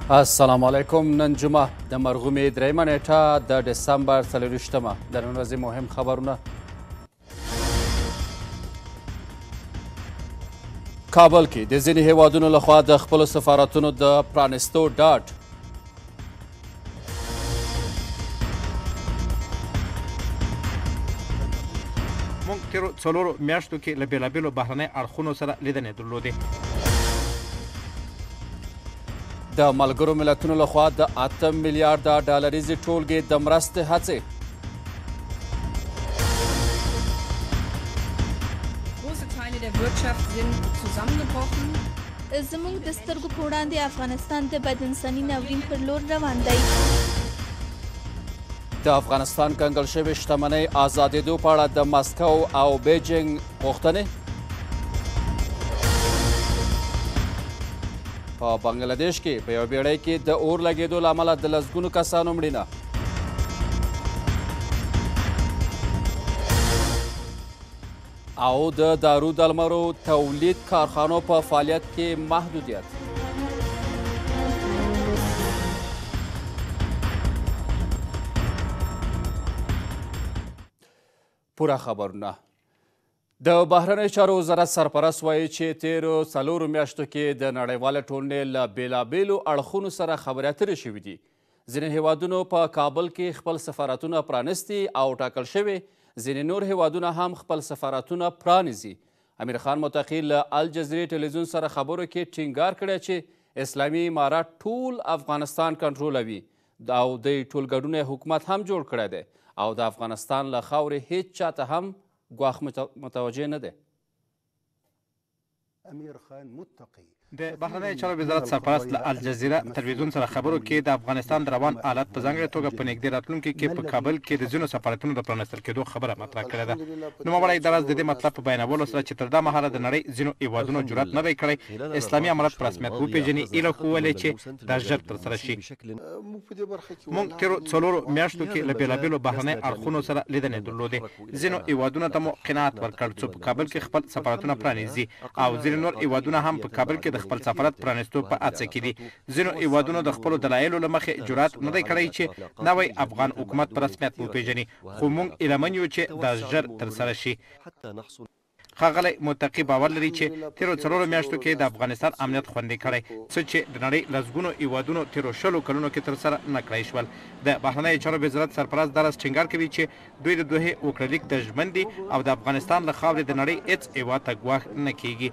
السلام علیکم. نن جمعه د مرغومې دریمه نیټه د ډسمبر 24مه د نن ورځې مهم خبرونه. کابل کې د ځینې هیوادونو لخوا د خپلو سفارتونو د پرانیستو ډاډ. موږ تېرو څلورو میاشتو کې له بېلابېلو بهرنۍ اړخونو سره لیدنې درلودې. د ملګرو ملتونو لخوا د 8 میلیارده ډالریزې ټولګې د مرستې هڅې. زموږ د سترګو په وړاندې افغانستان د بدانساني ناورین پر لور روان دی. د افغانستان کنګل شوې شتمنۍ آزادېدو په اړه د مسکو او بیجینګ غوښتنې. په بنګلادیش کې په یو بیړۍ کې د اور لګېدو له امله د لسګونو کسانو مړینه. او د دارو درملو تولید کارخانو په فعالیت کې محدودیت. پوره خبرونه. د بهرنیو چارو وزارت سرپرست وایي چې تیرو څلورو میاشتو کې د نړیوالې ټولنې له بېلابېلو اړخونو سره خبرې اترې شوي دي. ځینې هیوادونو په کابل کې خپل سفارتونه پرانیستي او ټاکل شوي، ځینې نور هیوادونه هم خپل سفارتونه پرانیزي. امیر خان متقي له الجزیرې ټلویزیون سره خبرو کې ټینګار کړی چې اسلامي امارات ټول افغانستان کنټرولوي او د ټولګډونه حکومت هم جوړ کړی دی او د افغانستان له خاورې هیڅ چاته هم ګواښ متوجه نه دی. امیر خان متقي د بهرنیو چارو وزارت سرپرست له الجزیره تلویزیون سره خبرو کې د افغانستان د روان حالت په ځانګړې توګه په نږدې راتلونکي کې په کابل کې د ځینو سفارتونو د پرانیستل کېدو خبره مطرح کړې ده. نوموړی اداره د دې مطلب په بیانولو سره چې تر دا مهاله د نړۍ ځینو هیوادونو جرأت نه دی کړی اسلامي امارت په رسمیت وپېژني، هیله ښوولې چې دا ژر ترسره شي. موږ تېرو څلورو میاشتو کې له بېلابېلو بهرنۍ اړخونو سره لیدنې درلودې. ځینو هیوادونو ته مو قناعت ورکړ څو په کابل کې خپل سفارتونه پرانیزي او ځینې نور هیوادونه هم په کابل کې د خپل سفارت پرانیستو په هڅه کې دي. ځینو هیوادونو د خپلو دلایلو له مخې جرأت نه دی کړی چې نوی افغان حکومت په رسمیت وپېژني، خو موږ هیلهمن یو چې دا ژر ترسره شي. ښاغلی متقي باور لري چې تېرو څلورو میاشتو کې د افغانستان امنیت خوندي کړی، څه چې د نړۍ لسګونو هیوادونو تېرو 20 کلونو کې ترسره نه کړی شول. د بهرنیو چارو وزارت سرپرست دا راز ټینګار کوي چې دوی د دوحې وکړلیک ته ژمن دي او د افغانستان له خاورې د نړۍ هېڅ هیواد ته ګواښ نه کیږي.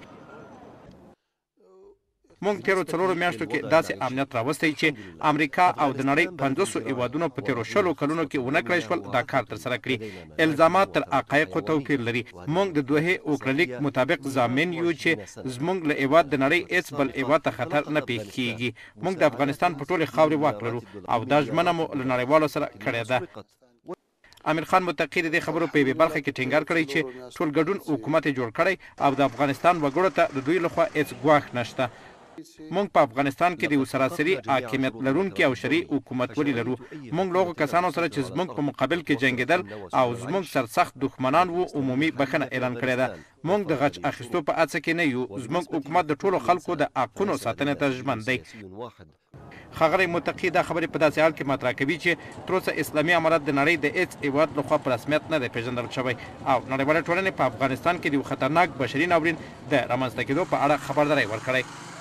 موږ تېرو څلورو میاشتو کې داسې امنیت راوستی چې امریکا او د نړۍ 500 هیوادونو په تېرو 20 کلونو کې ونه کړی شول دا کار ترسره کړي. الزامات تر حقایقو توپیر لري. موږ د دوحې وکړلیک مطابق ضامن یو چې زموږ له هیواد د نړۍ هېڅ بل هیواد ته خطر نه پېښ کیږي. موږ د افغانستان په ټولې خاورې واک لرو او دا ژمنه مو له نړیوالو سره کړې ده. امیر خان متقي د دې خبرو په یوې برخه کې ټینګار کړی چې ټول ګډون حکومت یې جوړ کړی او د افغانستان وګړو ته د دوی لخوا هېڅ ګواښ نشته. موږ په افغانستان کې د یو سراسري حاکمیت لرونکي او شرعي حکومتولي لرو. موږ له هغو کسانو سره چې زموږ په مقابل کې جنګېدل او زموږ سرسخت دښمنان وو عمومي بښنه اعلان کړې ده. موږ د غچ اخیستو په هڅه کې نه یو. زموږ حکومت د ټولو خلکو د حقونو ساتنې ته ژمن دی. ښاغلی متقي دا خبرې په داسې حال کې مطرح کوي چې تر اوسه اسلامي امارت د نړۍ د هېڅ هیواد لخوا په رسمیت نه دی پېژندل شوی او نړیواله ټولنې په افغانستان کې د یو خطرناک بشري ناورین د رامنځته کېدو په اړه خبرداری ورکړی.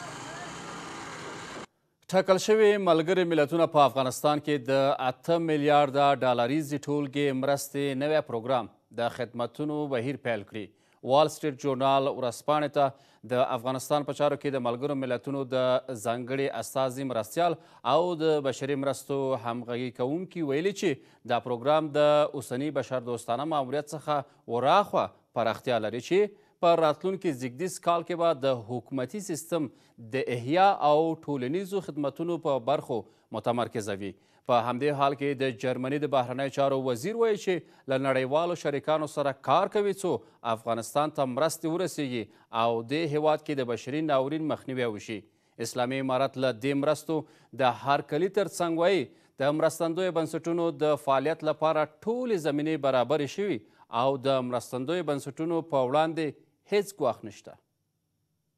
ټاکل شوي ملګري ملتونه په افغانستان کې د 8 میلیارده ډالریزې ټولګې مرستې نوی پروګرام د خدمتونو بهیر پیل کړي. وال سټریټ جورنال ورځپاڼې ته د افغانستان په چارو کې د ملګرو ملتونو د ځانګړي استازي مرستیال او د بشري مرستو همغږي کوونکي ویلي چې دا پروګرام د اوسني بشردوستانه ماموریت څخه وراخوا پراختیا لري چې په راتلونکي زیږدیز کال کې به د حکومتي سیستم د احیا او ټولنیزو خدمتونو په برخو متمرکزوي. په همدې حال کې د جرمني د بهرنیو چارو وزیر وایي چې له نړیوالو شریکانو سره کار کوي څو افغانستان ته مرستې ورسیږي او دې هیواد کې د بشري ناورین مخنیوی وشي. اسلامي امارت له دې مرستو د هرکلي ترڅنګ وایي د مرستندویو بنسټونو د فعالیت لپاره ټولې زمینې برابرې شوي او د مرستندویو بنسټونو په وړاندې هیڅ ګواښ نشته.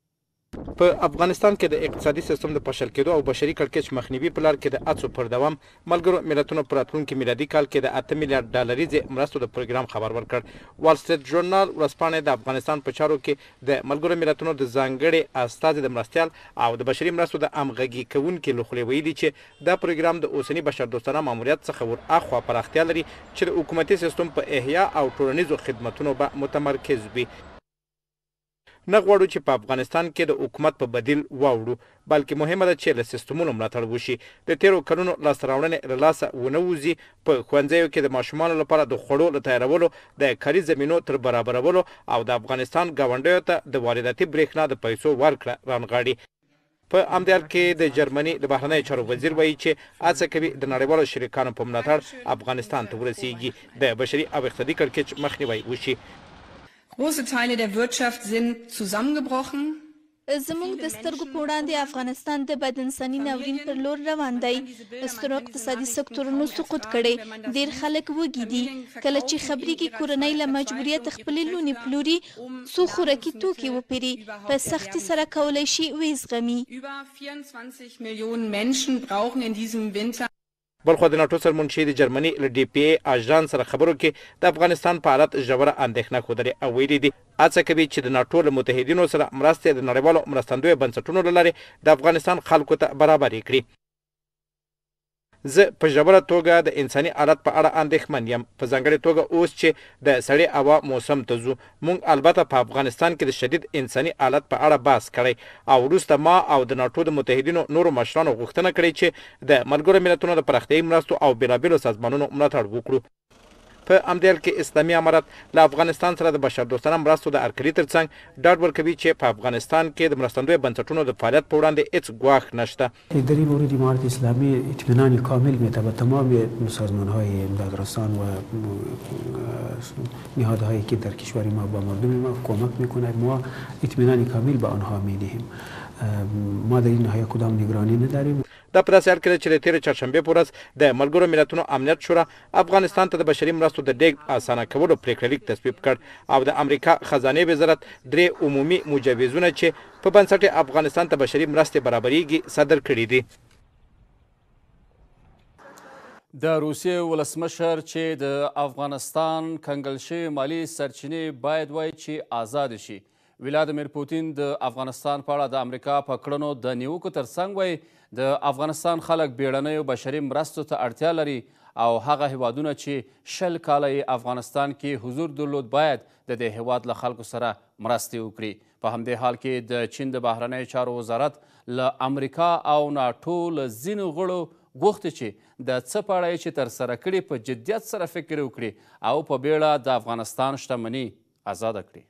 په افغانستان کې د اقتصادي سیستم د فشل کېدو او بشري کړکېچ مخنیوي په لار کې د هڅو پر دوام ملګرو ملتونو په راتلونکي میلادي کال کې د 8 میلیارډ ډالریزې مرستو د پروګرام خبر ورکړ. وال سټریټ ژورنال ورځپاڼې د افغانستان په چارو کې د ملګرو ملتونو د ځانګړي استازي د مرستیال او د بشري مرستو د همغږي کوونکي له خولې ویلي چې دا پروګرام د اوسني بشردوستانه ماموریت څخه ور اخوا پراختیا لري چې د حکومتي سیستم په احیا او ټولنیزو خدماتونو به متمرکز وي. نه غواړو چې په افغانستان کې د حکومت په بدیل واوړو، بلکې مهمه ده چې له سیستمونو ملاتړ وشي. د تیرو کلونو لاسته راوړنې له لاسه ونه وځي. په ښوونځیو کې د ماشومانو لپاره د خوړو له تیارولو، د کاري زمینو تر برابرولو او د افغانستان ګاونډیو ته د وارداتي برېښنا د پیسو ورکړه رانغاړي. په همدې حال کې د جرمني د بهرنیو چارو وزیر وایي چې هڅه کوي د نړیوالو شریکانو په ملاتړ افغانستان ته ورسیږي د بشري او اقتصادي کړکېچ مخنیوی وشي. Große Teile der Wirtschaft sind zusammengebrochen. زموږ د سترګو په وړاندې افغانستان د بدانساني ناورین پر لور روان دی. سترو اقتصادي سکتورونو سقوط کړي، ډیر خلک وږي دي. کله چې خبرېږي کورنۍ له مجبوریت خپلې لونې پلوري څو خوراکي توکي وپېري، په سختۍ سره کولی شي ویې زغمي. Über 24 Millionen Menschen brauchen in diesem Winter. بلخو د ناټو سرمنشي د جرمني له ډي پی ای اژانس سره خبرو کې د افغانستان په حالت ژوره اندېښنه ښودلې او ویلي دي هڅه کوي چې د ناټو له متحدینو سره مرستې د نړیوالو مرستندویو بنسټونو له لارې د افغانستان خلکو ته برابرې کړي. زه په ژوره توګه د انساني حالت په اړه اندېښمن یم، په ځانګړې توګه اوس چې د سړې هوا موسم ته ځو. موږ البته په افغانستان کې د شدید انساني حالت په اړه بحث کړی او وروسته ما او د ناټو د متحدینو نورو مشرانو غوښتنه کړې چې د ملګرو ملتونو د پراختیایي مرستو او بېلابېلو سازمانونو ملاتړ وکړو. په همدې حال کې اسلامي امارت له افغانستان سره د بشردوستانه مرستو د هرکلي ترڅنګ ډاډ ورکوي چې په افغانستان کې د مرستندویو بنسټونو د فعالیت په وړاندې هیڅ ګواښ نشته. در این مورد امارت اسلامی اطمینان کامل میده به تمام سازمان‌های امداد رسان و نهادهایی که در کشور ما با مردم ما کمک میکنند. ما اطمینان کامل به آنها میدهیم. ما در این ناحیه کدام نگرانی نداریم. دا په داسې حال کې ده چې د تېرې چهارشنبې په ورځ د ملګرو ملتونو امنیت شورا افغانستان ته د بشري مرستو د لیږد اسانه کولو پرېکړه لیک تصویب کړ او د امریکا خزانې وزارت 3 عمومي مجوزونه چې په بنسټ افغانستان ته بشري مرستې برابرېږي صادر کړي دي. د روسیې ولسمشر چې د افغانستان کنګل شوې مالي سرچینې باید وایي چې آزاد شي. ولادیمیر پوتین د افغانستان په اړه د امریکا په کړنو د نیوکو ترڅنګ وایي د افغانستان خلک بیړنیو بشري مرستو ته اړتیا لري او هغه هیوادونه چې 20 کاله یې افغانستان کې حضور درلود باید د دې هیواد له خلکو سره مرستې وکړي. په همدې حال کې د چین د بهرنیو چارو وزارت له امریکا او ناټو له ځینو غړو غوښتي چې د څه په اړه چې ترسره کړي په جدیت سره فکر وکړي او په بیړه د افغانستان شتمني آزاده کړي.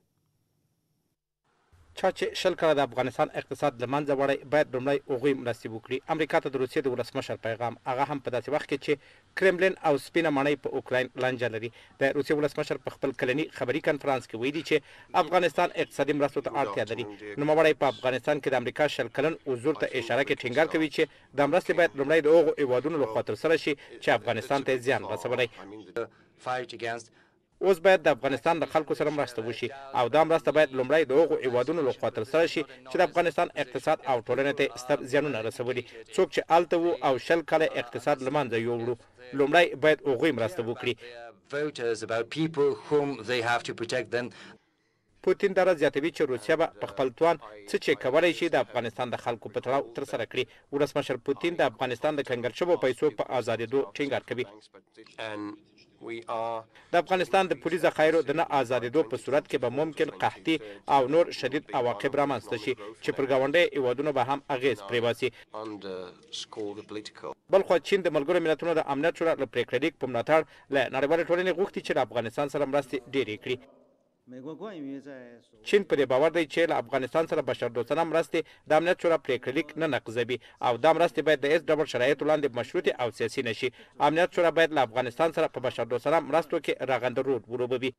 چا چې 20 کاله د افغانستان اقتصاد له منځه وړی باید لومړی هغوی مرستې وکړي. امریکا ته د روسیې د ولسمشر پیغام، هغه هم په داسې وخت کې چې کرملین او سپینه ماڼۍ په اوکراین لانجه لري. د روسیې ولسمشر په خپل کلني خبري کنفرانس کې ویلي چې افغانستان اقتصادي مرستو ته اړتیا لري. نوموړی په افغانستان کې د امریکا 20 کلن حضور ته اشاره کې ټینګار کوي چې د مرستې باید لومړی د هغو هیوادونو لخوا ترسره شي چې افغانستان ته زیان رسولی. اوس باید د افغانستان د خلکو سره مرسته وشي او دا مرسته باید لومړی د هغو هیوادونو لخوا ترسره شي چې د افغانستان اقتصاد او ټولنې ته ستر زیانونه رسولي. څوک چې هلته وو او 20 کاله اقتصاد له منځه یووړو، لومړی باید هغوی مرسته وکړي. پوتین دا زیاتوي چې روسیه به په خپل توان څه چې کولی شي د افغانستان د خلکو په تړاو ترسره کړي. ولسمشر پوتین د افغانستان د کنګل شویو پیسو په ازادېدو ټینګار کوي. د افغانستان د پولي ذخایرو د نه آزادېدو په صورت کې به ممکن قحطي او نور شدید عواقب رامنځته شي چې پر ګاونډیو هیوادونو به هم اغیز پرې باسي. بلخوا چین د ملګرو ملتونو د امنیت شورا له پرېکړه لیک په ملاتړ له نړیوالې ټولنې غوښتي چې له افغانستان سره مرستې ډېرې کړي. چین په دې باور دی چې له افغانستان سره بشردوستانه مرستې د امنیت شورا پرېکړه لیک نه نقضوي او دا مرستې باید د هېڅ ډول شرایطو لاندې مشروطې او سیاسي نشي. امنیت شورا باید له افغانستان سره په بشردوستانه مرستو کې رغنده رول ولوبوي.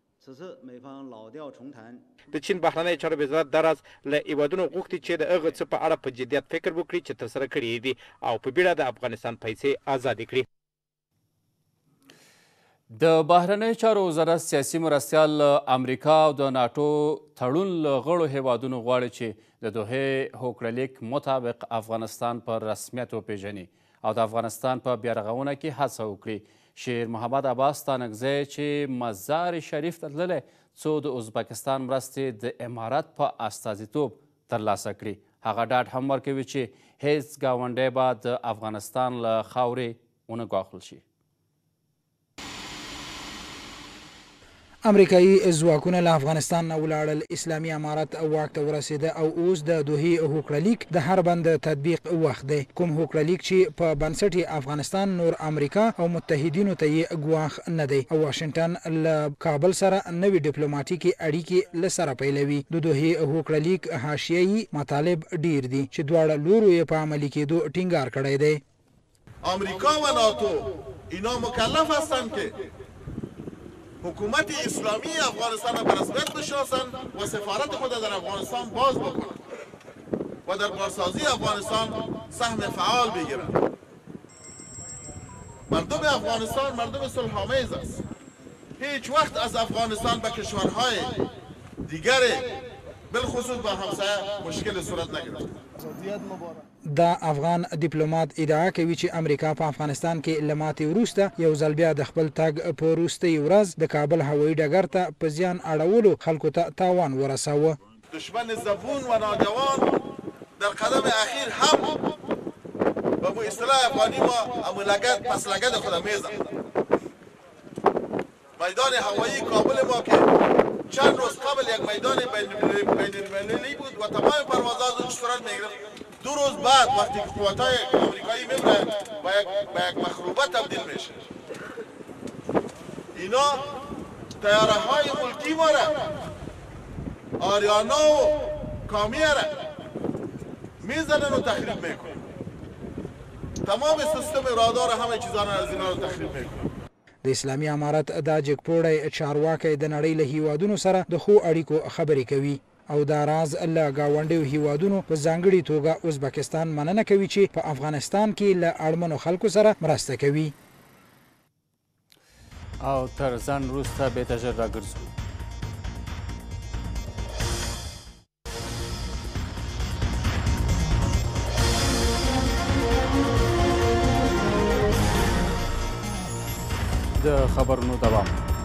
د چین بهرنی چارو وزارت دا راز له هیوادونو غوښتي چې د هغه څه په اړه په جدیت فکر وکړي چې ترسره کړي دي او په بیړه د افغانستان پیسې آزادې کړي. د بهرنیو چارو وزارت سیاسي مرستیال امریکا او د ناټو تړون له غړو هیوادونو غواړي چې د دوحې هوکړلیک مطابق افغانستان په رسمیت وپیژني او د افغانستان په بیارغونه کې هڅه وکړي. شیر محمد عباس ستانکزی چې مزار شریف ته تللی څو د ازبکستان مرستې د امارت په استازیتوب ترلاسه کړي. هغه ډاډ هم ورکوي چې هیڅ ګاونډی به د افغانستان له خاورې ونه ګواښل شي. امریکایي ځواکونه له افغانستان نه ولاړل. اسلامي امارت واک ته ورسېده او اوس د دوحې هوکړلیک د هر بند تطبیق وخت دی. کوم هوکړلیک چې په بنسټ افغانستان نور امریکا او متحدینو ته یې ګواښ نه دی او واشنګټن له کابل سره نوې ډیپلوماټیکي اړیکې له سره پیلوي. د دوحې هوکړلیک حاشیه‌یي مطالب ډیر دي چې دواړه لورو یې په عملي کېدو ټینګار کړی دی. آمریکا و ناتو اینا مکلف هستند که حکومت اسلامی افغانستان را به رسمیت بشناسند و سفارت خود در افغانستان باز بکنند و در بازسازی افغانستان سهم فعال بگیرند. مردم افغانستان مردم صلح‌آمیز است. هیچ وقت از افغانستان به کشورهای دیگر بالخصوص با همسایه مشکل صورت نگرفت. دا افغان دیپلومات ادعا کوي چې امریکا په افغانستان کې له ماتې وروسته یو ځل بیا د خپل تګ په وروستۍ ورځ د کابل هوایي ډګر ته په زیان اړولو خلکو ته تاوان ورساوه. دشمن زبون و ناجوان در قدم اخیر هم به مو اصطلاح افغانی ما امو لگد پس لگد خود میزن. میدان هوایی کابل ما که چند روز قبل یک میدان بین‌المللی بود و تمام پروازها از صورت میگرفت. 2 روز بعد وقتی که قوت‌های آمریکایی میبرن به یک مخروبه تبدیل میشه. اینا طیاره‌های ملکی ما را آریانا و کامیه را میزنن و تخریب میکنن. تمام سیستم رادار همه چیزا را از اینا رو تخریب میکنن. د اسلامي امارت دا جګپوړی چارواکی د نړۍ له هیوادونو سره د ښو اړیکو خبرې کوي او دا راز له ګاونډیو هیوادونو په ځانګړي توګه ازبکستان مننه کوي چې په افغانستان کې له اړمنو خلکو سره مرسته کوي. او تر ځان وروسته بېرته ژر راګرځو. د خبرونو دوام.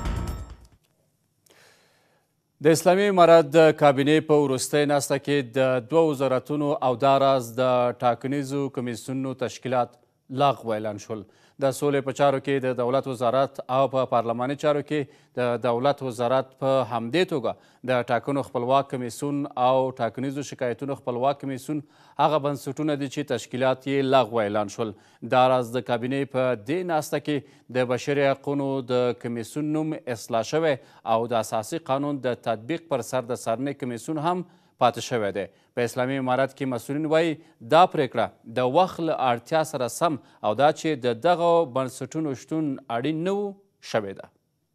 د اسلامي امارت د کابینې په وروستۍ ناسته کې د 2 وزارتونو او داراز د ټاکنیزو کمیسیونونو تشکیلات لغوه اعلان شول. د سولې په چارو کې د دولت وزارت او په پارلماني چارو کې د دولت وزارت په همدې توګه د ټاکنو خپلواک کمیسیون او ټاکنیزو شکایتونو خپلواک کمیسیون هغه بنسټونه دي چې تشکیلات یې لغوه اعلان شول. دا راز د کابینې په دې ناسته کې د بشري حقونو د کمیسیون نوم اصلاح شوی او د اساسي قانون د تطبیق پر سر د څارنې کمیسیون هم پاتې شوی دی. په اسلامي امارت کې مسؤلین وایي دا پریکړه د وخت له اړتیا سره سم او دا چې د دغو بنسټونو شتون اړین نه و شوې ده.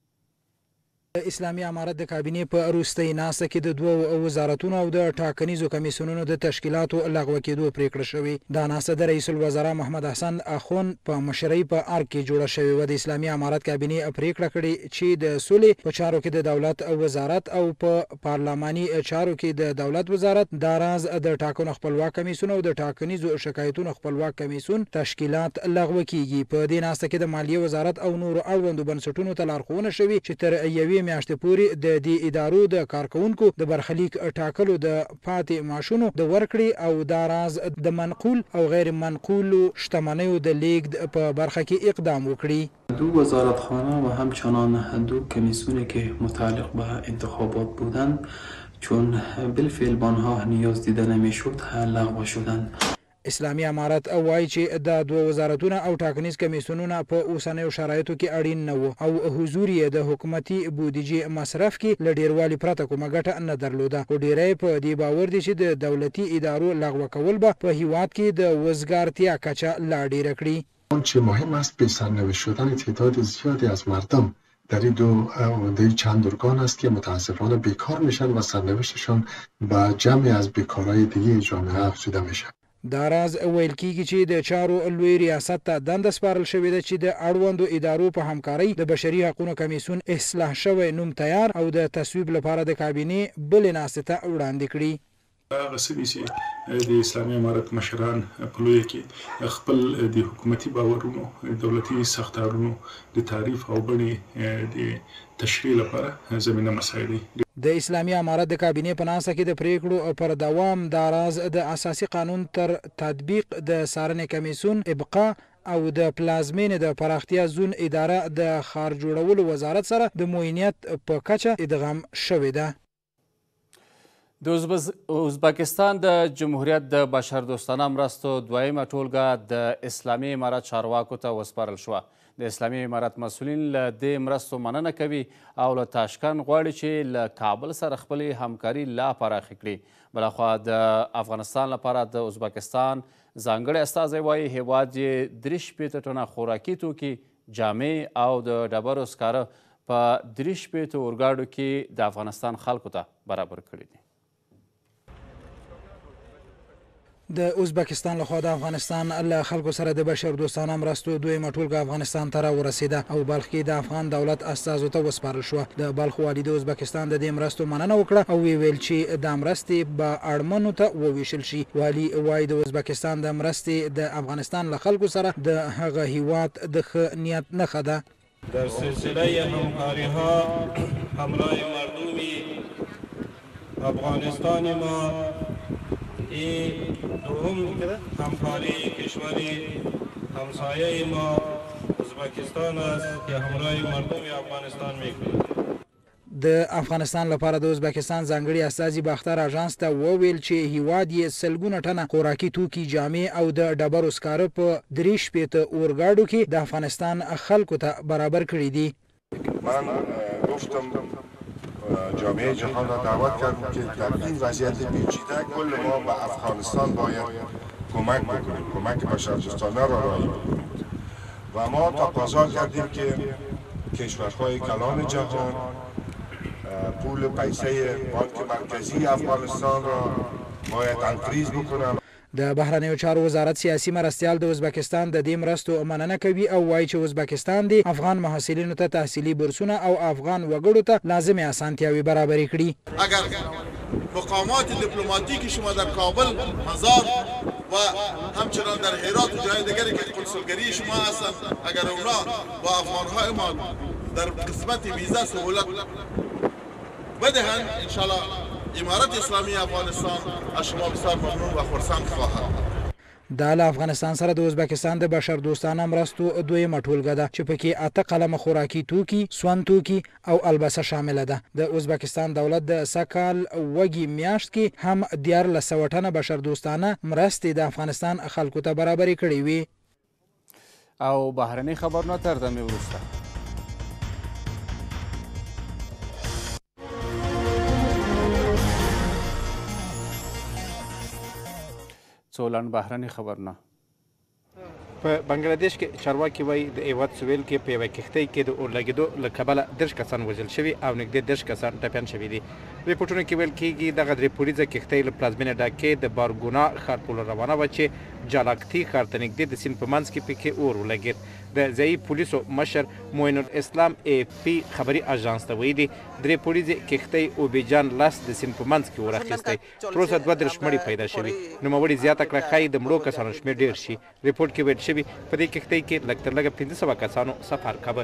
د اسلامي امارت د کابینې په وروستۍ ناسته کې د 2 وزارتونو او د ټاکنیزو کمیسیونونو د تشکیلاتو لغوه کېدو پریکړه شوې. دا ناسته د رئیس الوزرا محمد حسن اخوند په مشرۍ په ارګ کې جوړه شوې وه. د اسلامي امارت کابینې پریکړه کړې چې د سولې په چارو کې د دولت وزارت او په پارلماني چارو کې د دولت وزارت، دا راز د ټاکنو خپلواک کمیسیون او د ټاکنیزو شکایتونو خپلواک کمیسیون تشکیلات لغوه کیږي. په دې ناسته کې د مالیې وزارت او نورو اړوندو بنسټونو ته لارښوونه شوې چې تر یوې میاشتې پورې د دې ادارو د کارکونکو د برخلیک ټاکلو د پاتې معاشونو د ورکړې او دا راز د منقول او غیر منقولو شتمنیو د لیږد په برخه کې اقدام وکړي. 2 وزارتخانه و همچنان 2 کمیسیونی که متعلق به انتخابات بودند چون بالفعل به آنها نیاز دیده نمیشد لغو شدند. اسلامي امارت وایي چې د 2 وزارتونه او ټاکنیز کمیسیونونه په اوسنیو شرایطو کې اړین نه وو او حضور یې د حکومتي بودیجې مصرف کې له ډیروالي پرته کومه ګټه نه درلوده. خو ډیری په دې باور دي چې د دولتي ادارو لغوه کول به په هیواد کې د وزګارتیا کچه لا ډیره کړي. آنچه مهم است به سرنوشت شدن تعداد زیادی از مردم در این چند ارگان است که متاسفانه بیکار میشن و سرنوشتشان به جمعی از بیکارهای دیگه جامعه افزوده میشه. دا راز ویل کیږي چې د چارو لوی ریاست ته دنده سپارل شوې ده چې د اړوندو ادارو په همکارۍ د بشري حقوقو کمیسیون اصلاح شوی نوم تیار او د تصویب لپاره د کابینې بلې ناستې ته وړاندې کړي. هغه څه دي چې د اسلامي امارت مشران په لویه کې خپل د حکومتي باورونو دولتي ساختارونو د تعریف او بڼې د تشریح لپاره زمینه مساعد دي. د اسلامي امارت د کابینې په ناسته کې د پریکړو پر دوام دا راز د اساسي قانون تر تطبیق د څارنې کمیسیون ابقا او د پلازمینې د پراختیا زون اداره د ښار جوړولو وزارت سره د معاینیت په کچه ادغام شوې ده. د ازبکستان د جمهوریت د بشردوستانه مرستو دویمه ټولګه د اسلامي امارت چارواکو ته وسپارل شوه. د اسلامي امارت مسؤلین له دې مرستو مننه کوي او له تاشکند غواړي چې له کابل سره خپلې همکاري لا پراخه کړي. بلخوا د افغانستان لپاره د ازبکستان ځانګړی استازی وایي هیواد یې 63 ټنه خوراکي توکي، جامې او د ډبرو سکاره په 63 اورګاډو کې د افغانستان خلکو ته برابر کړي دي. د ازبکستان لخوا د افغانستان له خلکو سره د بشردوستانه مرستو دویمه ټولګه افغانستان ته راورسېده او بلخ کې د افغان دولت استازو ته وسپارل شوه. د بلخ والي د ازبکستان د دې مرستو مننه وکړه او ویل چې دا مرستې به اړمنو ته وویشل شي. والي وایي د ازبکستان د مرستې د افغانستان له خلکو سره د هغه هیواد د ښه نیت نښه ده. در سلسله همکاری‌ها همراه مردم افغانستان ما این دوم همکاری کشوری همسایه ما ازبکستان است که همراه مردم افغانستان میکنیم. د افغانستان لپاره د ازبکستان ځانګړي استازي باختر اژانس ته وویل چې هیواد یې سلګونه ټنه خوراکي توکي، جامې او د ډبرو سکاره په 63 اورګاډو کې د افغانستان خلکو ته برابر کړي دي. من گفتم جامعه جهان را دعوت کردیم که در این وضعیت پیچیده کل ما به افغانستان باید کمک بکنیم، کمک بشردوستانه را ارائه بکنیم و ما تقاضا کردیم که کشورهای کلان جهان پول پیسه بانک مرکزی افغانستان را باید انکریز بکنند. د بهرنیو چارو وزارت سیاسي مرستیال د ازبکستان د دې مرستو مننه کوي او وایي چې ازبکستان د افغان محصلینو ته تحصیلي بورسونه او افغان وګړو ته لازمې اسانتیاوې برابرې کړي. اگر مقامات دیپلماتیک شما در کابل، مزار و همچنان در هرات و جای دیگری که کنسولگری شما هستند، اگر اونا با افغانهای ما در قسمت ویزا سهولت بدهند، انشالله امارت اسلامی افغانستان از شما بسیار ممنون و خرسند خواهد. دا له افغانستان سره د ازبکستان د بشردوستانه مرستو دویمه ټولګه ده چې پکې 8 قلمه خوراکي توکي، سون توکي او البسه شامله ده. د ازبکستان دولت د سکال وږي میاشت کې هم 1400 ټنه بشردوستانه مرستې د افغانستان خلکو ته برابرې کړې وي. او بهرني خبرونه تر دمې وروسته. څو لنډ بهرني خبرونه. په بنګلاديش کې چارواکي وایي د هیواد سویل کې په یوه کښتۍ کې د اورلګېدو له کبله 10 کسان وژل شوي او نږدې 10 کسان ټپیان شوي دي. ریپورټونو کې ویل کېږي دغه درې پوړیزه کښتۍ له پلازمینې ډاکې د بارګونا ښار په لور روانه وه چې جالاکتي ښار ته نږدې د سیند په منځ کې پکې اور ولګېد. د ځایي پولیسو مشر معین الاسلام AFP خبري اژانس ته ویلي درې پوړیزې کښتۍ اوبیجان لاس د سیند په منځ کې اور اخیستی. تر اوسه 32 مړي پیدا شوي. نوموړي زیاته کړه ښایي د مړو کسانو شمېر ډېر شي. ریپورټ کې ویل شوي په دې کښتۍ کې لږ تر لږه 500 کسانو سفر کاوه.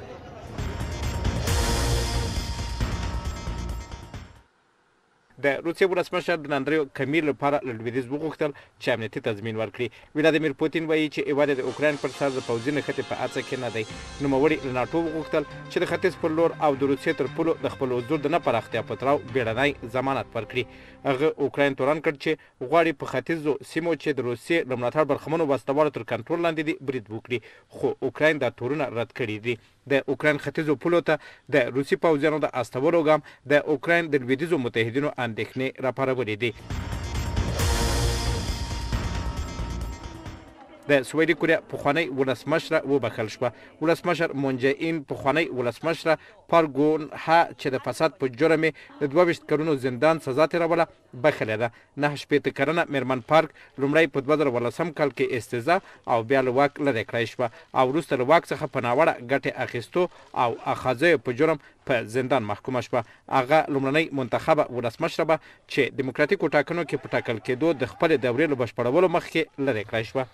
د روسیې ولسمشر د اندریو کمیل لپاره له لویدیځ وغوښتل چې امنیتي تضمین ورکړي. ولادیمیر پوتین وایي چې هیواد د اوکراین پر سر د پوځي نښتې په هڅه کې نه دی. نوموړي له ناټو وغوښتل چې د ختیځ پر لور او د روسیې تر پولو د خپل حضور د نه پراختیا په تړاو بیړنی ضمانت ورکړي. هغه اوکراین تورن کړ چې غواړي په ختیځو سیمو چې د روسیې له ملاتړ برخمنو وسلوالو تر کنټرول لاندې دي برید وکړي، خو اوکراین دا تورونه رد کړي دي. د اوکراین ختیځو پولو ته د روسي پوځیانو د استولو ګام د اوکراین د لویدیځو متحدینو اندېښنې راپارولې دي. د سویلي کوریا پخوانی ولسمشره وبخښل شوه. ولسمشر مون جه این پخوانی ولسمشره پارک ګون ها چې د فساد په جرم یې د 22 کلونو زندان سزا تېروله بخښلې ده. 9 کلنه میرمن پارک لومړی په 2018 کال کې استعزا او بیا له واک لرې کړی شوه او وروسته له واک څخه په ناوړه ګټې اخیستو او اخاذیو په جرم په زندان محکومه شوه. هغه لومړنۍ منتخبه ولسمشره به چې دیموکراتیکو ټاکنو کې په ټاکل کېدو د خپلې دورې له بشپړولو مخکې لرې کړی شوه.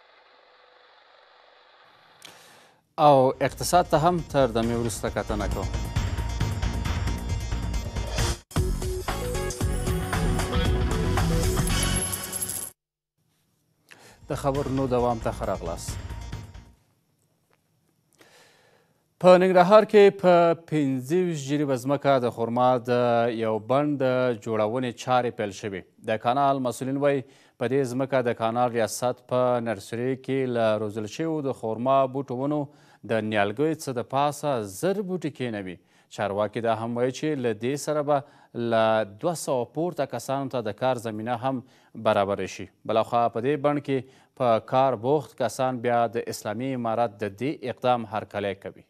او اقتصاد ته هم تر دمې وروسته کتنه کوو. د خبرونو دوام ته ښه راغلاست. په ننګرهار کې په 25 جریبه ځمکه د خرما د یو بند د جوړونې چارې پیل شوې. د کانال مسؤلین وایي په دې ځمکه د کانال ریاست په نرسري کې له روزل شویو د خرما بوټو ونو د نیالګیو څخه د پاسه 1000 بوټي کېنوي. چارواکي دا هم وایي چې له دې سره به له 200 پورته کسانو ته د کار زمینه هم برابره شي. بلاخوا په دې بڼ کې په کار بوخت کسان بیا د اسلامي امارت د دې اقدام هرکلی کوي.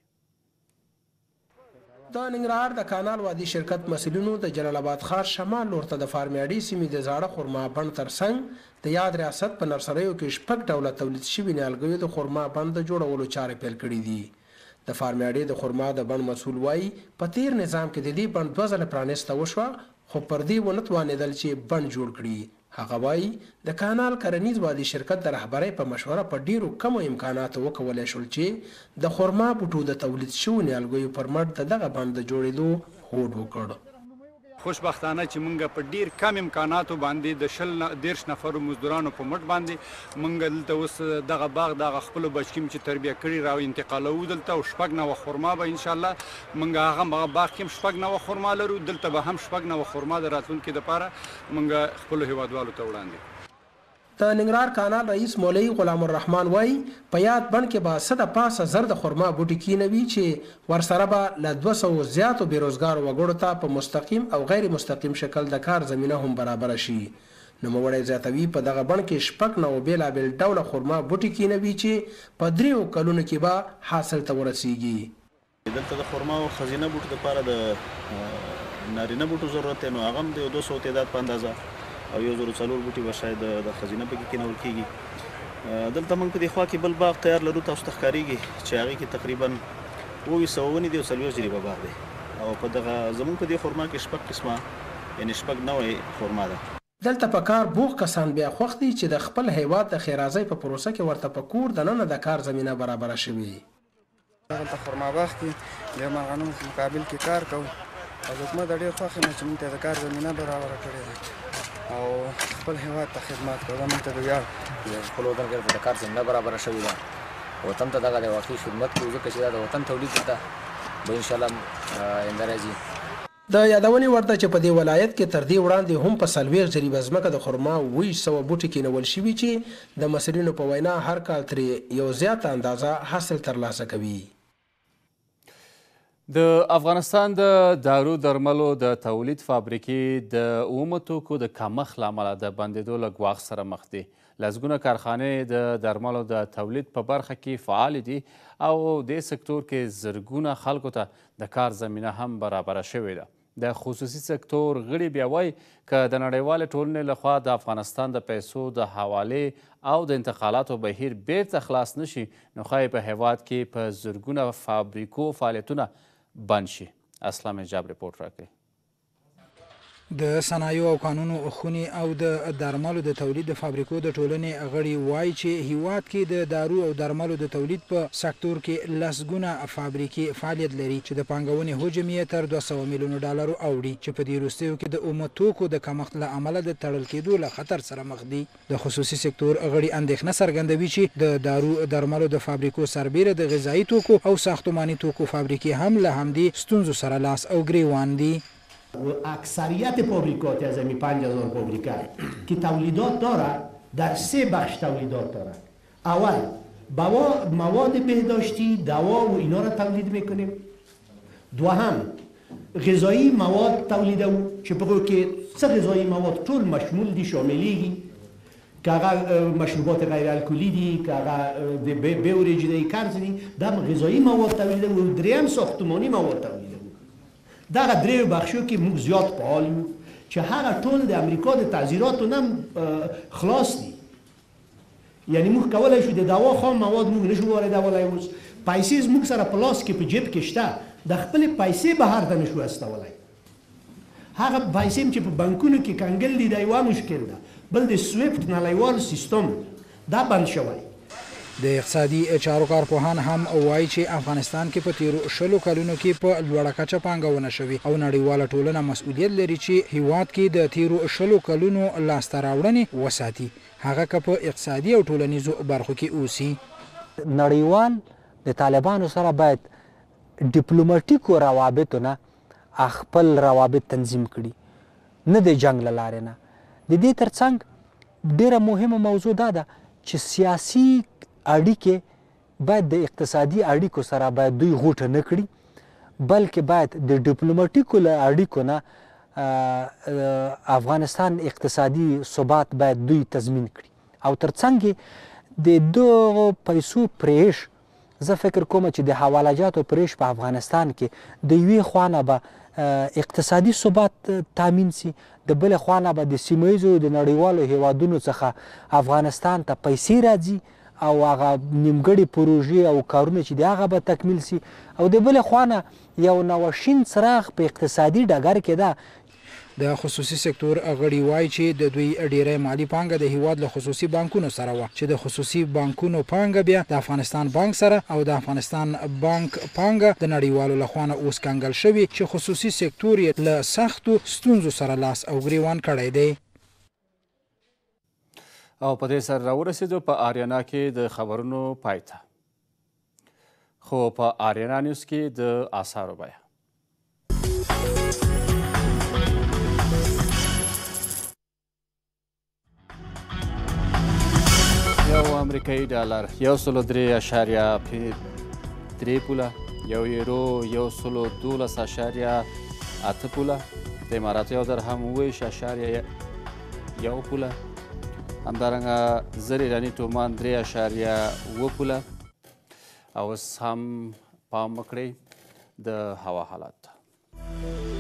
د ننګرهار د کانال وادي شرکت مسؤلینو د جلال آباد ښار شمال لور ته د فارمیاډي سیمې د زاړه خرما بڼ ترڅنګ د یاد ریاست په نرسریو کې 6 ډوله تولید شوي نیالګیو د خرما بڼ د جوړولو چارې پیل کړي دي. د فارمیاډي د خرما د بڼ مسؤل وایي په تیر نظام کې د دې بڼ 2 ځله پرانیسته وشوه خو پر دې ونه توانېدل چې بڼ جوړ کړي. هغه وایي د کانال کرنیز وادي شرکت د رهبرۍ په مشوره په ډیرو کمو امکاناتو وکولی شول چې د خرما بوټو د تولید شوو نیالګیو پر مټ د دغه بڼ د جوړېدو هوډ وکړ. خوشبختانه چې مونږ په ډیر کم امکاناتو باندې د 10 نفرو مزدورانو په مټ باندې مونږ دلته اوس دغه باغ دغه خپلو بچکیم چې تربیه کړي راو انتقالوو دلته او 9 خرما به انشاءالله مونږ هغه باغ کې 9 خرما لرو. دلته به هم 9 خرما د راتلونکي دپاره مونږ خپلو هیوادوالو ته وړاندې. د ننګرهار کانال رئیس مولوي غلام الرحمن وایي په یاد بڼ کې به 100 پاسه 1000 د خرما بوټي کېنوي چې ورسره به له 200 زیاتو بېروزګارو وګړو ته په مستقیم او غیر مستقیم شکل د کار زمینه هم برابره شي. نوموړی زیاتوي په دغه بڼ کې 9 بېلابېل ډوله خرما بوټي کېنوي چې په 3 کلونو کې به حاصل ته ورسیږي. دلته د خرما او خزینه بوټو لپاره د نارینه بوټو ضرورت دی نو هغه هم د 200 تعداد په اندازه او 1004 بوټي به شاید د خزینه پکې کېنول کېږي. دلته موږ په دې خوا کې بل باغ تیار لرو تاسو ته ښکارېږي چې هغې کې تقریبا 200 ونې دي او 40 جریبه باغ دی او په دغه زموږ په دې خرما کې 6 قسمه یعنې 6 نوعې خرما ده. دلته په کار بوخ کسان بیا خوښ دي چې د خپل هیواد د ښېرازۍ په پروسه کې ورته په کور دننه د کار زمینه برابره شوې. دلته خرما باغ کې د مرغانو په مقابل کې کار کوو او حکومت ډېر خوښ یم چې موږ ته د کار زمینه برابره کړې ده او خپل هیواد ته خدمت کوو. موږ ته د ویاړ خپل وطن کې د کار زمینه برابره شوې ده. وطن ته دغه واقعي خدمت کوو ځکه چې دا د وطن تولید ده به انشاءالله آینده راځي. د یادونې ورته چې په دې ولایت کې تر دې وړاندې هم په 40 جریبه ځمکه د خرما 200 بوټي کېنول شوي چې د مسؤلینو په وینا هر کال ترې یو زیاته اندازه حاصل ترلاسه کوي. د افغانستان د دارو درملو د تولید فابریکې د عمومي توکو د کمښت له امله د بندېدو له ګواښ سره مخ دي. لسګونه کارخانې د درملو د تولید په برخه کې فعال دي او دې سکتور کې زرګونه خلکو ته د کار زمینه هم برابره شوې ده. د خصوصي سکتور غړي بیا وایي که د نړیوالې ټولنې لخوا د افغانستان د پیسو د حوالې او د انتقالاتو بهیر بیرته خلاص نشي نو ښایي په هیواد کې په زرګونه فابریکو فعالیتونه بند شي. اسلام جاب رپورټ راکړي. د صنایعو او کانونو خونې او د درملو د تولید د فابریکو د ټولنې غړي وایي چې هیواد کې د دارو او درملو د تولید په سکتور کې لسګونه فابریکې فعالیت لري چې د پانګونې حجم یې تر 200 میلیونو ډالرو اوړي چې په دې وروستیو کې د عمومي توکو د کمښت له امله د تړل کېدو له خطر سره مخ دي. د خصوصي سکتور غړي اندېښنه څرګندوي چې د دارو درملو د فابریکو سربیره د غذایي توکو او ساختماني توکو فابریکې هم له همدې ستونزو سره لاس او گریوان دي. اکثریت فابریکات از همین 5000 فابریکه که تولیدات دارد در 3 بخش تولیدات دارد. اول مواد بهداشتی، دوا و اینا را تولید میکنیم. دوم غذایی مواد تولید او که بگو که سه غذایی مواد طول مشمول دی شاملیگی که هغه مشروبات غیر الکلی دي، که هغه د بیوریج دی، کرز دي، دا غذایي مواد تولیدوي او دریم ساختماني مواد تولیدوي. دغه درې بخشو کې موږ زیات فعال یو چې هغه ټول د امریکا د تعزیراتو نه خلاص دي. یعنی موږ کولی شو د دوا خام مواد موږ نشو واردولی، اوس پیسې زموږ سره په لاس کې په جیب کې شته، د خپلې پیسې بهر ته نشو استولی. هغه پیسې چې په بانکونو کې کنګل دي دا یوه مشکل ده. بل د سویفټ نړیوال سیستم دا بند شوی. د اقتصادي چارو کارپوهان هم وایي چې افغانستان کې په تیرو 20 کلونو کې په لوړه کچه پانګونه شوې او نړیواله ټولنه مسؤلیت لري چې هیواد کې د تیرو 20 کلونو لاسته راوړنې وساتي، هغه که په اقتصادي او ټولنیزو برخو کې اوسي. نړیوال د طالبانو سره باید ډیپلوماټیکو روابطو نه خپل روابط تنظیم کړي، نه د جنګ له لارې نه. د دې ترڅنګ ډیره مهمه موضوع دا ده چې سیاسي اړیکې باید د اقتصادي اړیکو سره باید دوی غوټه نه کړي، بلکې باید د ډیپلوماټیکو اړیکو نه افغانستان اقتصادي ثبات باید دوی تضمین کړي. او ترڅنګ د دغو پیسو پریش، زه فکر کوم چې د حوالجاتو پریش په افغانستان کې د یوې خوا نه به اقتصادي ثبات تامین سي، د بلې خوا نه به د سیمه ییزو د نړیوالو هیوادونو څخه افغانستان ته پیسې راځي او هغه نیمګړې پروژې او کارونه چې دي هغه به تکمیل سي، او د بلې خوا نه یو نوشین څراغ په اقتصادي ډګر کې ده. د خصوصي سکتور غړي وایي چې د دوی ډیری مالی پانګه د هیواد له خصوصي بانکونو سره وه، چې د خصوصي بانکونو پانګه بیا د افغانستان بانک سره او د افغانستان بانک پانګه د نړیوالو لخوا نه اوس کنګل شوي، چې خصوصي سکتور یې له سختو ستونزو سره لاس او ګریوان کړی دی. او په دې سره راورسېدو په آریانا کې د خبرونو پای ته. خو په آریانا نیوز کې د آثارو بیه. یو امریکایي ډالر 103.3 پوله، یو یورو 112.8 پوله، د اماراتو یو درهم 29.1 پوله، همدارنګه زر ایراني تومان 3.7 پوله. او اوس هم پام وکړئ د هوا حالات.